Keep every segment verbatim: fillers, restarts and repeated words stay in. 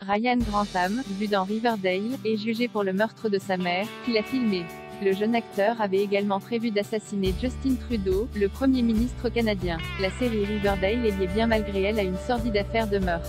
Ryan Grantham, vu dans Riverdale, est jugé pour le meurtre de sa mère, qu'il a filmé. Le jeune acteur avait également prévu d'assassiner Justin Trudeau, le Premier ministre canadien. La série Riverdale est liée bien malgré elle à une sordide affaire de meurtre.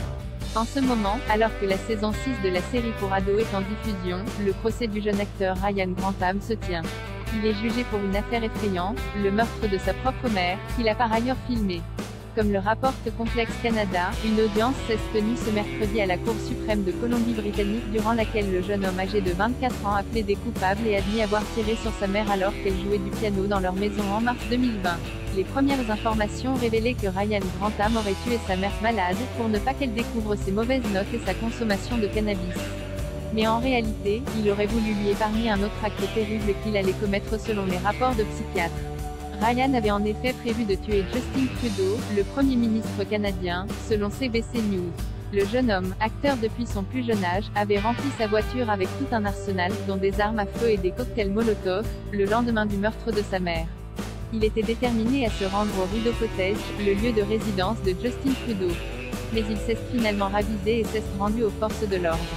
En ce moment, alors que la saison six de la série pour ados est en diffusion, le procès du jeune acteur Ryan Grantham se tient. Il est jugé pour une affaire effrayante, le meurtre de sa propre mère, qu'il a par ailleurs filmé. Comme le rapporte Complex Canada, une audience s'est tenue ce mercredi à la Cour suprême de Colombie-Britannique durant laquelle le jeune homme âgé de vingt-quatre ans a plaidé coupable et admis avoir tiré sur sa mère alors qu'elle jouait du piano dans leur maison en mars deux mille vingt. Les premières informations révélaient que Ryan Grantham aurait tué sa mère malade, pour ne pas qu'elle découvre ses mauvaises notes et sa consommation de cannabis. Mais en réalité, il aurait voulu lui épargner un autre acte terrible qu'il allait commettre selon les rapports de psychiatres. Ryan avait en effet prévu de tuer Justin Trudeau, le Premier ministre canadien, selon C B C News. Le jeune homme, acteur depuis son plus jeune âge, avait rempli sa voiture avec tout un arsenal, dont des armes à feu et des cocktails Molotov, le lendemain du meurtre de sa mère. Il était déterminé à se rendre au Rideau Cottage, le lieu de résidence de Justin Trudeau. Mais il s'est finalement ravisé et s'est rendu aux forces de l'ordre.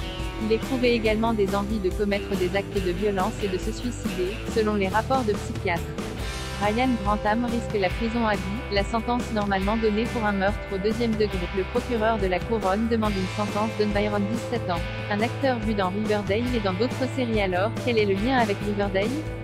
Il éprouvait également des envies de commettre des actes de violence et de se suicider, selon les rapports de psychiatres. Ryan Grantham risque la prison à vie, la sentence normalement donnée pour un meurtre au deuxième degré. Le procureur de la Couronne demande une sentence d'environ dix-sept ans. Un acteur vu dans Riverdale et dans d'autres séries alors, quel est le lien avec Riverdale?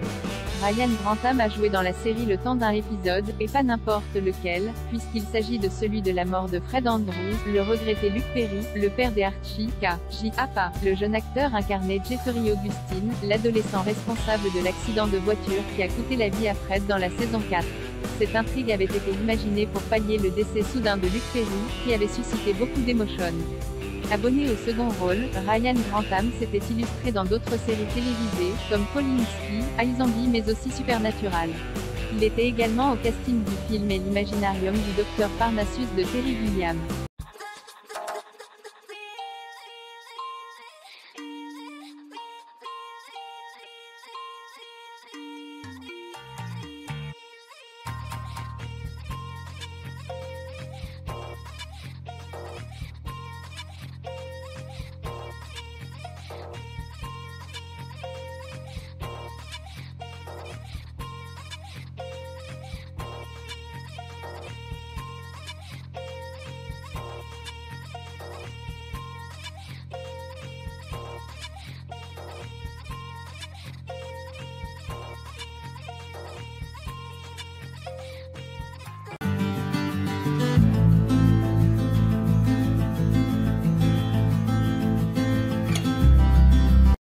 Ryan Grantham a joué dans la série le temps d'un épisode, et pas n'importe lequel, puisqu'il s'agit de celui de la mort de Fred Andrews, le regretté Luke Perry, le père des Archie, K J A P A. Le jeune acteur incarnait Jeffrey Augustine, l'adolescent responsable de l'accident de voiture qui a coûté la vie à Fred dans la saison quatre. Cette intrigue avait été imaginée pour pallier le décès soudain de Luke Perry, qui avait suscité beaucoup d'émotions. Abonné au second rôle, Ryan Grantham s'était illustré dans d'autres séries télévisées, comme Polinski, iZombie mais aussi Supernatural. Il était également au casting du film et l'Imaginarium du docteur Parnassus de Terry Gilliam.